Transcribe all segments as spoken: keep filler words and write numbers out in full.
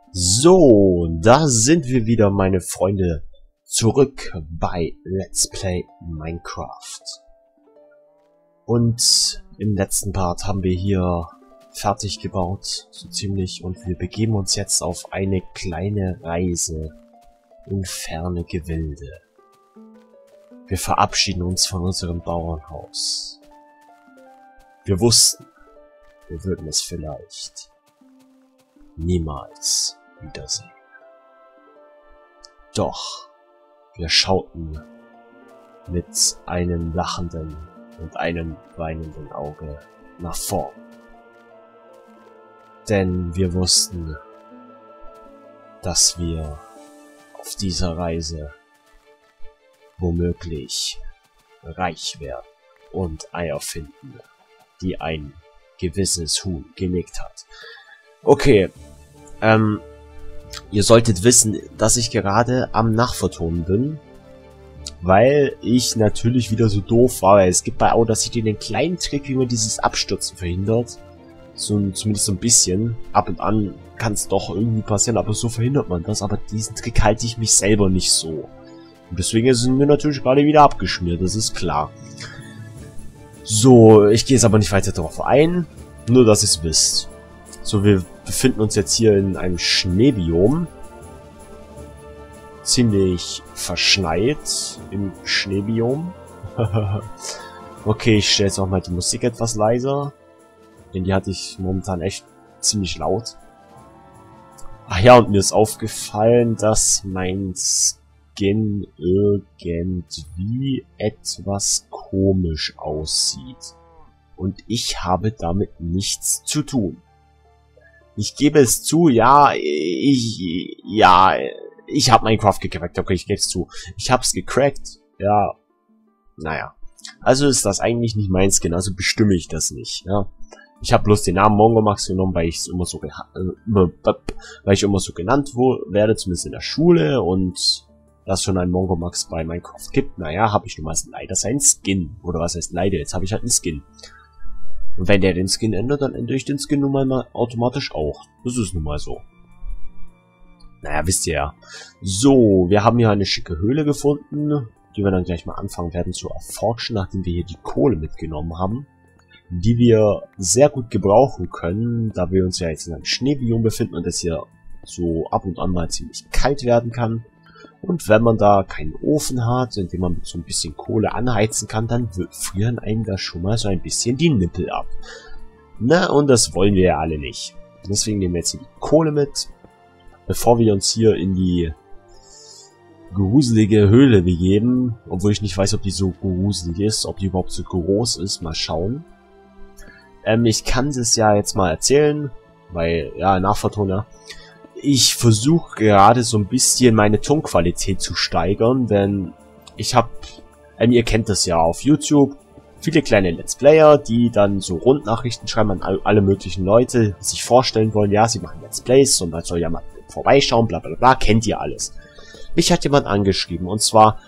So, da sind wir wieder, meine Freunde, zurück bei Let's Play Minecraft. Und im letzten Part haben wir hier fertig gebaut, so ziemlich, und wir begeben uns jetzt auf eine kleine Reise in ferne Gewilde. Wir verabschieden uns von unserem Bauernhaus. Wir wussten, wir würden es vielleicht niemals wiedersehen. Doch wir schauten mit einem lachenden und einem weinenden Auge nach vorn. Denn wir wussten, dass wir auf dieser Reise womöglich reich werden und Eier finden, die ein gewisses Huhn gelegt hat. Okay, ähm, ihr solltet wissen, dass ich gerade am Nachvertonen bin, weil ich natürlich wieder so doof war. Es gibt bei Audacity den kleinen Trick, wie man dieses Abstürzen verhindert. So, zumindest so ein bisschen. Ab und an kann es doch irgendwie passieren, aber so verhindert man das. Aber diesen Trick halte ich mich selber nicht so. Und deswegen sind wir natürlich gerade wieder abgeschmiert, das ist klar. So, ich gehe jetzt aber nicht weiter darauf ein, nur dass ihr es wisst. So, wir befinden uns jetzt hier in einem Schneebiom. Ziemlich verschneit im Schneebiom. Okay, ich stelle jetzt auch mal die Musik etwas leiser. Denn die hatte ich momentan echt ziemlich laut. Ach ja, und mir ist aufgefallen, dass mein Skin irgendwie etwas komisch aussieht. Und ich habe damit nichts zu tun. Ich gebe es zu, ja, ich, ja, ich habe Minecraft gecrackt, okay, ich gebe es zu. Ich hab's gecrackt, ja, naja. Also ist das eigentlich nicht mein Skin, also bestimme ich das nicht, ja. Ich habe bloß den Namen Mongomax genommen, weil ich es immer so, äh, weil ich immer so genannt werde, zumindest in der Schule, und dass schon ein Mongomax bei Minecraft gibt, naja, habe ich nun mal leider seinen Skin. Oder was heißt leider, jetzt habe ich halt einen Skin. Und wenn der den Skin ändert, dann ändere ich den Skin nun mal automatisch auch. Das ist nun mal so. Naja, wisst ihr ja. So, wir haben hier eine schicke Höhle gefunden, die wir dann gleich mal anfangen werden zu erforschen, nachdem wir hier die Kohle mitgenommen haben. Die wir sehr gut gebrauchen können, da wir uns ja jetzt in einem Schneebiom befinden und es hier so ab und an mal ziemlich kalt werden kann. Und wenn man da keinen Ofen hat, in dem man mit so ein bisschen Kohle anheizen kann, dann frieren einem da schon mal so ein bisschen die Nippel ab. Na, und das wollen wir ja alle nicht. Deswegen nehmen wir jetzt hier die Kohle mit, bevor wir uns hier in die gruselige Höhle begeben. Obwohl ich nicht weiß, ob die so gruselig ist, ob die überhaupt so groß ist. Mal schauen. Ähm, ich kann es ja jetzt mal erzählen, weil, ja, Nachvertoner. Ich versuche gerade so ein bisschen meine Tonqualität zu steigern, denn ich habe, ähm, ihr kennt das ja auf YouTube, viele kleine Let's Player, die dann so Rundnachrichten schreiben an all, alle möglichen Leute, die sich vorstellen wollen, ja, sie machen Let's Plays und man soll ja mal vorbeischauen, bla bla bla, kennt ihr alles. Mich hat jemand angeschrieben, und zwar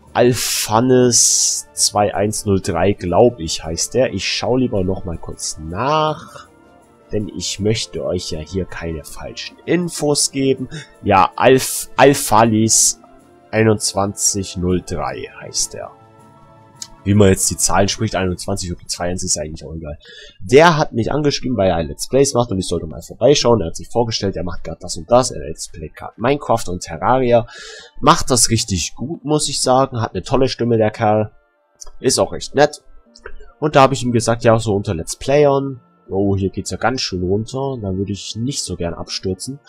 Alphanes zwei eins null drei, glaube ich, heißt der. Ich schaue lieber noch mal kurz nach. Denn ich möchte euch ja hier keine falschen Infos geben. Ja, Alf, Alphalis einundzwanzig null drei heißt der. Wie man jetzt die Zahlen spricht, einundzwanzig oder zweiundzwanzig ist eigentlich auch egal. Der hat mich angeschrieben, weil er ein Let's Plays macht und ich sollte mal vorbeischauen. Er hat sich vorgestellt, er macht gerade das und das. Er Let's Play Minecraft und Terraria. Macht das richtig gut, muss ich sagen. Hat eine tolle Stimme, der Kerl. Ist auch recht nett. Und da habe ich ihm gesagt, ja, so unter Let's Playern. Oh, hier geht's ja ganz schön runter. Da würde ich nicht so gern abstürzen.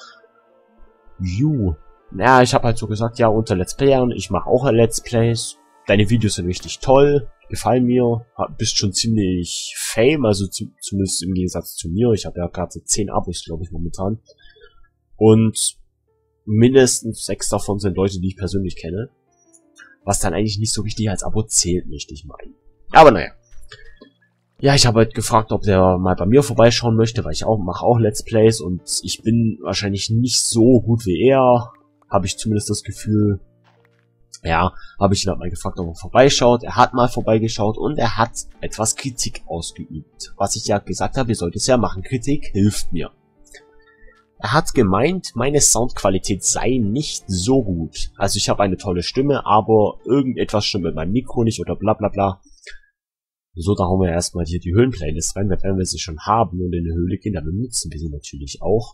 Ju. Naja, ich habe halt so gesagt, ja, unter Let's Playern. Ich mache auch Let's Plays. Deine Videos sind richtig toll. Gefallen mir. Bist schon ziemlich fame. Also zu, zumindest im Gegensatz zu mir. Ich habe ja gerade zehn Abos, glaube ich, momentan. Und mindestens sechs davon sind Leute, die ich persönlich kenne. Was dann eigentlich nicht so richtig als Abo zählt, möchte ich meinen. Aber naja. Ja, ich habe halt gefragt, ob der mal bei mir vorbeischauen möchte, weil ich auch mache auch Let's Plays und ich bin wahrscheinlich nicht so gut wie er. Habe ich zumindest das Gefühl. Ja, habe ich ihn halt mal gefragt, ob er vorbeischaut. Er hat mal vorbeigeschaut und er hat etwas Kritik ausgeübt. Was ich ja gesagt habe, ihr sollt es ja machen. Kritik hilft mir. Er hat gemeint, meine Soundqualität sei nicht so gut. Also ich habe eine tolle Stimme, aber irgendetwas stimmt mit meinem Mikro nicht oder bla bla bla. So, da hauen wir erstmal hier die Höhlen-Playlist rein, weil wenn wir sie schon haben und in eine Höhle gehen, dann benutzen wir sie natürlich auch.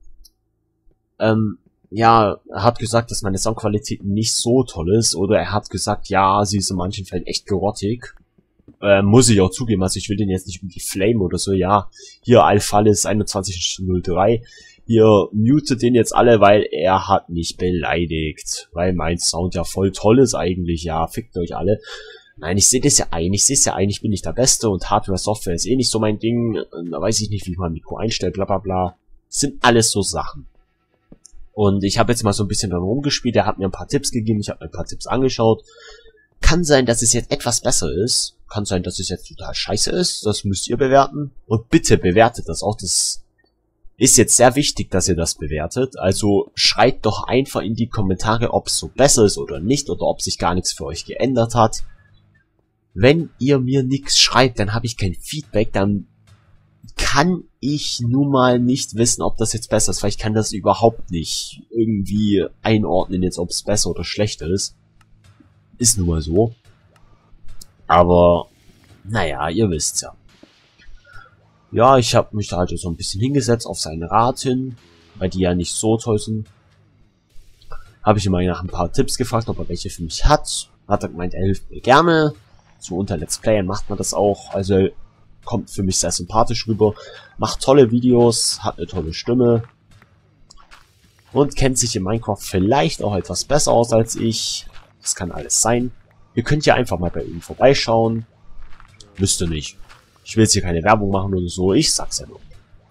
Ähm, ja, er hat gesagt, dass meine Soundqualität nicht so toll ist, oder er hat gesagt, ja, sie ist in manchen Fällen echt grottig. Äh, muss ich auch zugeben, also ich will den jetzt nicht irgendwie flamen oder so, ja, hier Alphalis einundzwanzig null drei, ihr mutet den jetzt alle, weil er hat mich beleidigt, weil mein Sound ja voll toll ist eigentlich, ja, fickt euch alle. Nein, ich sehe das ja ein, ich sehe es ja ein, ich bin nicht der Beste und Hardware, Software ist eh nicht so mein Ding, da weiß ich nicht, wie ich mein Mikro einstelle, bla bla bla, das sind alles so Sachen. Und ich habe jetzt mal so ein bisschen dran rumgespielt, er hat mir ein paar Tipps gegeben, ich habe mir ein paar Tipps angeschaut. Kann sein, dass es jetzt etwas besser ist, kann sein, dass es jetzt total scheiße ist, das müsst ihr bewerten. Und bitte bewertet das auch, das ist jetzt sehr wichtig, dass ihr das bewertet. Also schreibt doch einfach in die Kommentare, ob es so besser ist oder nicht, oder ob sich gar nichts für euch geändert hat. Wenn ihr mir nichts schreibt, dann habe ich kein Feedback, dann kann ich nun mal nicht wissen, ob das jetzt besser ist, weil ich kann das überhaupt nicht irgendwie einordnen, jetzt ob es besser oder schlechter ist. Ist nun mal so. Aber, naja, ihr wisst's ja. Ja, ich habe mich da halt so ein bisschen hingesetzt auf seinen Rat hin, weil die ja nicht so toll sind. Habe ich ihn mal nach ein paar Tipps gefragt, ob er welche für mich hat. Hat er gemeint, er hilft mir gerne. So unter Let's Playern macht man das auch. Also kommt für mich sehr sympathisch rüber. Macht tolle Videos, hat eine tolle Stimme. Und kennt sich in Minecraft vielleicht auch etwas besser aus als ich. Das kann alles sein. Ihr könnt ja einfach mal bei ihm vorbeischauen. Müsst ihr nicht. Ich will jetzt hier keine Werbung machen oder so. Ich sag's ja nur.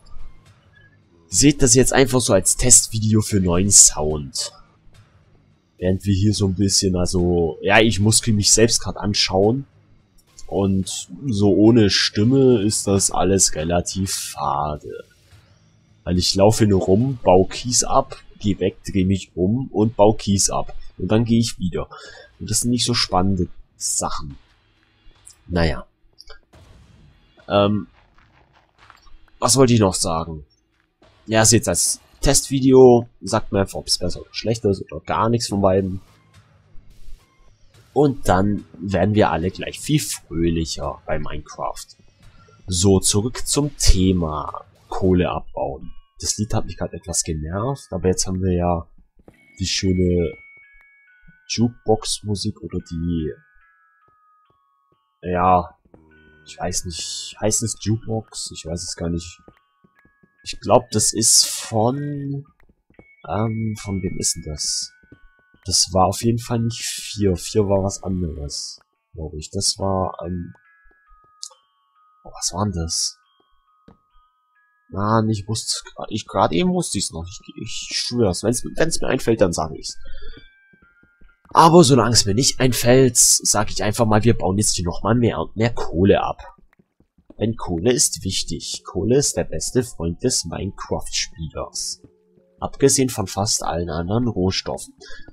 Seht das jetzt einfach so als Testvideo für neuen Sound. Während wir hier so ein bisschen, also, ja, ich muss mich selbst gerade anschauen. Und so ohne Stimme ist das alles relativ fade. Weil ich laufe nur rum, baue Kies ab, gehe weg, drehe mich um und baue Kies ab. Und dann gehe ich wieder. Und das sind nicht so spannende Sachen. Naja. Ähm. Was wollte ich noch sagen? Ja, seht als Testvideo. Sagt mir einfach, ob es besser oder schlechter ist oder gar nichts von beiden. Und dann werden wir alle gleich viel fröhlicher bei Minecraft. So, zurück zum Thema Kohle abbauen. Das Lied hat mich gerade etwas genervt, aber jetzt haben wir ja die schöne Jukebox-Musik oder die, ja, ich weiß nicht, heißt es Jukebox? Ich weiß es gar nicht. Ich glaube, das ist von, ähm, von wem ist denn das? Das war auf jeden Fall nicht vier. vier war was anderes, glaube ich. Das war, ähm, oh, was war denn das? Mann, ich wusste, ich gerade eben wusste ich es noch. Ich, ich schwör's, wenn es mir einfällt, dann sage ich's. Aber solange es mir nicht einfällt, sage ich einfach mal, wir bauen jetzt hier nochmal mehr und mehr Kohle ab. Denn Kohle ist wichtig. Kohle ist der beste Freund des Minecraft-Spielers. Abgesehen von fast allen anderen Rohstoffen.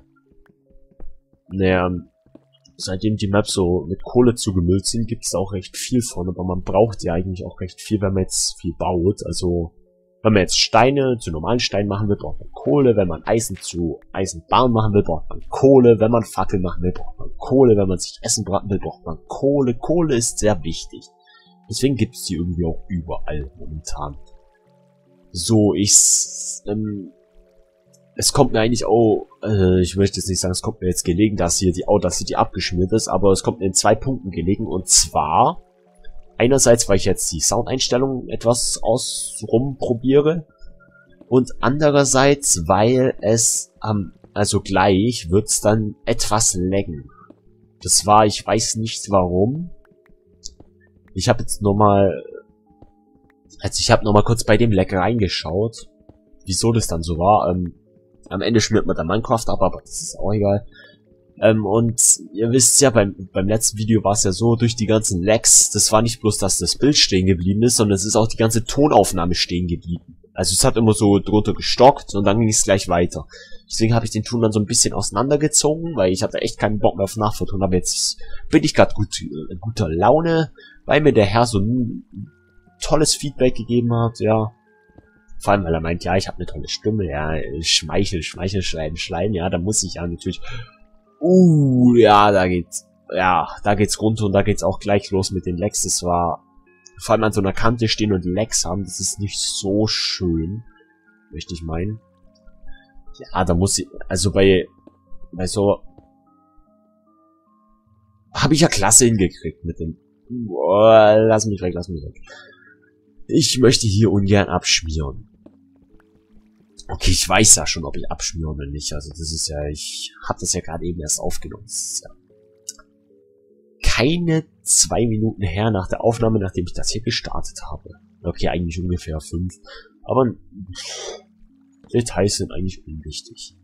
Naja, seitdem die Maps so mit Kohle zugemüllt sind, gibt es auch recht viel von, aber man braucht ja eigentlich auch recht viel, wenn man jetzt viel baut. Also, wenn man jetzt Steine zu normalen Steinen machen will, braucht man Kohle. Wenn man Eisen zu Eisenbahn machen will, braucht man Kohle. Wenn man Fackeln machen will, braucht man Kohle. Wenn man sich Essen braten will, braucht man Kohle. Kohle ist sehr wichtig. Deswegen gibt es die irgendwie auch überall momentan. So, ich, ähm, es kommt mir eigentlich auch, äh, ich möchte jetzt nicht sagen, es kommt mir jetzt gelegen, dass hier die Audacity abgeschmiert ist, aber es kommt mir in zwei Punkten gelegen, und zwar, einerseits, weil ich jetzt die Soundeinstellungen etwas aus rumprobiere, und andererseits, weil es, ähm, also gleich wird's dann etwas laggen. Das war, ich weiß nicht warum. Ich habe jetzt nochmal, also ich habe nochmal kurz bei dem Lag reingeschaut, wieso das dann so war. Ähm, am Ende schmiert man dann Minecraft ab, aber das ist auch egal. Ähm, und ihr wisst ja, beim, beim letzten Video war es ja so, durch die ganzen Lags, das war nicht bloß, dass das Bild stehen geblieben ist, sondern es ist auch die ganze Tonaufnahme stehen geblieben. Also es hat immer so drunter gestockt und dann ging es gleich weiter. Deswegen habe ich den Ton dann so ein bisschen auseinandergezogen, weil ich hatte echt keinen Bock mehr auf Nachverton. Aber jetzt bin ich gerade gut, äh, guter Laune, weil mir der Herr so ein tolles Feedback gegeben hat, ja. Vor allem, weil er meint, ja, ich habe eine tolle Stimme, ja, Schmeichel, Schmeichel, Schleim, Schleim, ja, da muss ich ja natürlich, uh, ja, da geht's, ja, da geht's runter und da geht's auch gleich los mit den Lags. Das war, vor allem an so einer Kante stehen und Lags haben, das ist nicht so schön, möchte ich meinen. Ja, da muss ich, also bei, bei so, habe ich ja klasse hingekriegt mit dem, boah, lass mich weg, lass mich weg. Ich möchte hier ungern abschmieren. Okay, ich weiß ja schon, ob ich abschmiere oder nicht. Also das ist ja, ich habe das ja gerade eben erst aufgenommen. Das ist ja keine zwei Minuten her nach der Aufnahme, nachdem ich das hier gestartet habe. Okay, eigentlich ungefähr fünf. Aber Details sind eigentlich unwichtig.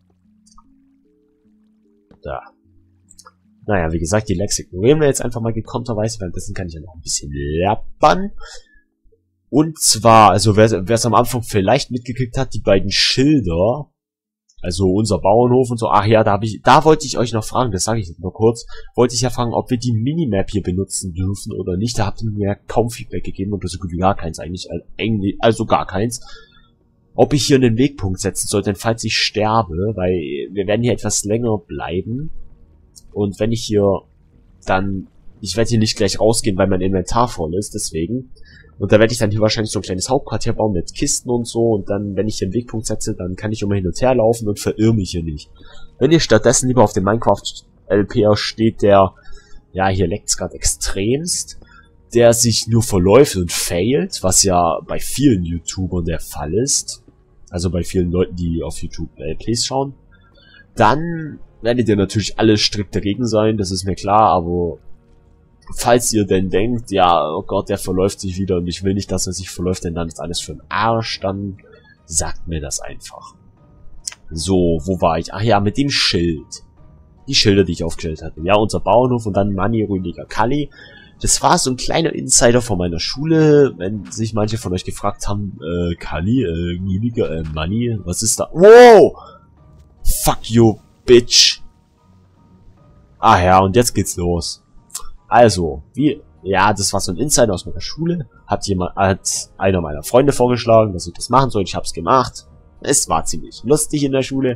Da. Naja, wie gesagt, die Lags ignorieren wir jetzt einfach mal gekonterweise. Währenddessen kann ich ja noch ein bisschen lappern. Und zwar, also wer es am Anfang vielleicht mitgekriegt hat, die beiden Schilder, also unser Bauernhof und so, ach ja, da habe ich, da wollte ich euch noch fragen, das sage ich jetzt nur kurz, wollte ich ja fragen, ob wir die Minimap hier benutzen dürfen oder nicht. Da habt ihr mir kaum Feedback gegeben oder so gut wie gar keins eigentlich, also gar keins. Ob ich hier einen Wegpunkt setzen sollte, falls ich sterbe, weil wir werden hier etwas länger bleiben. Und wenn ich hier dann, ich werde hier nicht gleich rausgehen, weil mein Inventar voll ist, deswegen. Und da werde ich dann hier wahrscheinlich so ein kleines Hauptquartier bauen mit Kisten und so. Und dann, wenn ich hier einen Wegpunkt setze, dann kann ich immer hin und her laufen und verirre mich hier nicht. Wenn ihr stattdessen lieber auf dem Minecraft-L P R steht, der, ja, hier leckt's gerade extremst, der sich nur verläuft und failt, was ja bei vielen YouTubern der Fall ist. Also bei vielen Leuten, die auf YouTube L Ps schauen. Dann werdet ihr natürlich alle strikt dagegen sein, das ist mir klar, aber falls ihr denn denkt, ja, oh Gott, der verläuft sich wieder und ich will nicht, dass er sich verläuft, denn dann ist alles für den Arsch, dann sagt mir das einfach. So, wo war ich? Ach ja, mit dem Schild. Die Schilder, die ich aufgestellt hatte. Ja, unser Bauernhof und dann Manni, Rüdiger, Kalli. Das war so ein kleiner Insider von meiner Schule, wenn sich manche von euch gefragt haben, äh, Kalli, äh, Rüdiger, äh, Manni, was ist da? Wow! Fuck you, bitch! Ah ja, und jetzt geht's los. Also, wie, ja, das war so ein Insider aus meiner Schule. Hat jemand, hat einer meiner Freunde vorgeschlagen, dass ich das machen soll. Ich hab's gemacht. Es war ziemlich lustig in der Schule.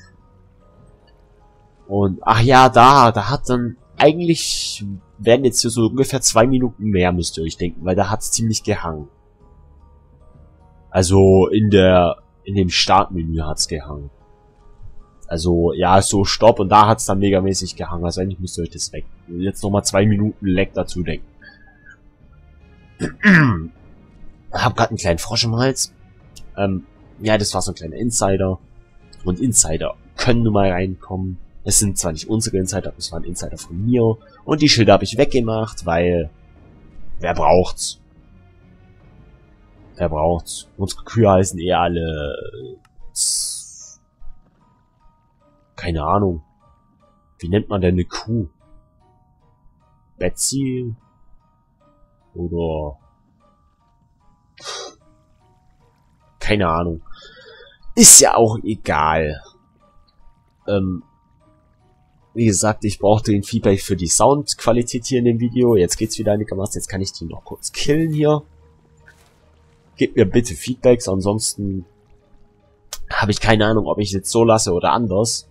Und, ach ja, da, da hat dann, eigentlich werden jetzt hier so ungefähr zwei Minuten mehr, müsst ihr euch denken, weil da hat's ziemlich gehangen. Also, in der, in dem Startmenü hat's gehangen. Also, ja, so Stopp und da hat's dann megamäßig gehangen. Also eigentlich müsst ihr euch das weg. Jetzt nochmal zwei Minuten Lag dazu denken. Hab grad einen kleinen Frosch im Hals. Ähm, ja, das war so ein kleiner Insider. Und Insider können nun mal reinkommen. Es sind zwar nicht unsere Insider, aber es waren Insider von mir. Und die Schilder habe ich weggemacht, weil wer braucht's? Wer braucht's? Unsere Kühe heißen eh alle... Keine Ahnung. Wie nennt man denn eine Kuh? Betsy? Oder... Keine Ahnung. Ist ja auch egal. Ähm... Wie gesagt, ich brauchte den Feedback für die Soundqualität hier in dem Video. Jetzt geht's wieder einigermaßen. Jetzt kann ich die noch kurz killen hier. Gebt mir bitte Feedbacks, ansonsten habe ich keine Ahnung, ob ich es jetzt so lasse oder anders.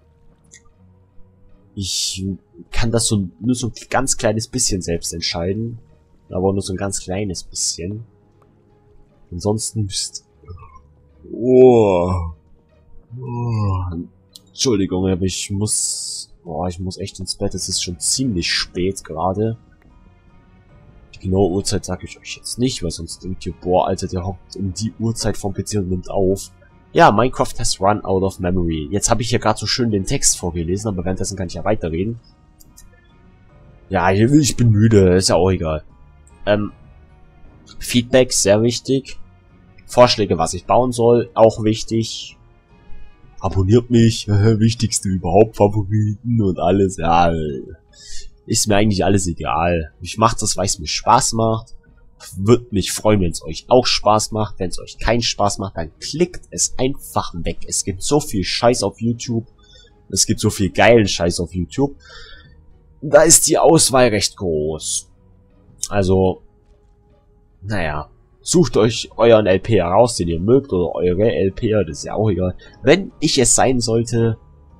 Ich kann das so nur so ein ganz kleines bisschen selbst entscheiden. Aber nur so ein ganz kleines bisschen. Ansonsten müsst... Oh. Oh. Entschuldigung, aber ich muss... Boah, ich muss echt ins Bett. Es ist schon ziemlich spät gerade. Die genaue Uhrzeit sage ich euch jetzt nicht, weil sonst denkt ihr, boah, Alter, der hockt um die Uhrzeit vom P C und nimmt auf. Ja, Minecraft has run out of memory. Jetzt habe ich hier gerade so schön den Text vorgelesen, aber währenddessen kann ich ja weiterreden. Ja, ich bin müde, ist ja auch egal. Ähm, Feedback, sehr wichtig. Vorschläge, was ich bauen soll, auch wichtig. Abonniert mich, wichtigste überhaupt, Favoriten und alles, ja, ist mir eigentlich alles egal. Ich mache das, weil es mir Spaß macht. Würde mich freuen, wenn es euch auch Spaß macht. Wenn es euch keinen Spaß macht, dann klickt es einfach weg. Es gibt so viel Scheiß auf YouTube. Es gibt so viel geilen Scheiß auf YouTube. Da ist die Auswahl recht groß. Also, naja. Sucht euch euren L P heraus, den ihr mögt, oder eure L P, das ist ja auch egal. Wenn ich es sein sollte,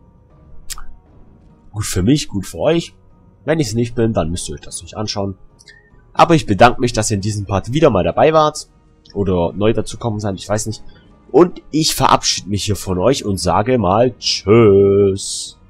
gut für mich, gut für euch. Wenn ich es nicht bin, dann müsst ihr euch das nicht anschauen. Aber ich bedanke mich, dass ihr in diesem Part wieder mal dabei wart. Oder neu dazukommen seid, ich weiß nicht. Und ich verabschiede mich hier von euch und sage mal Tschüss.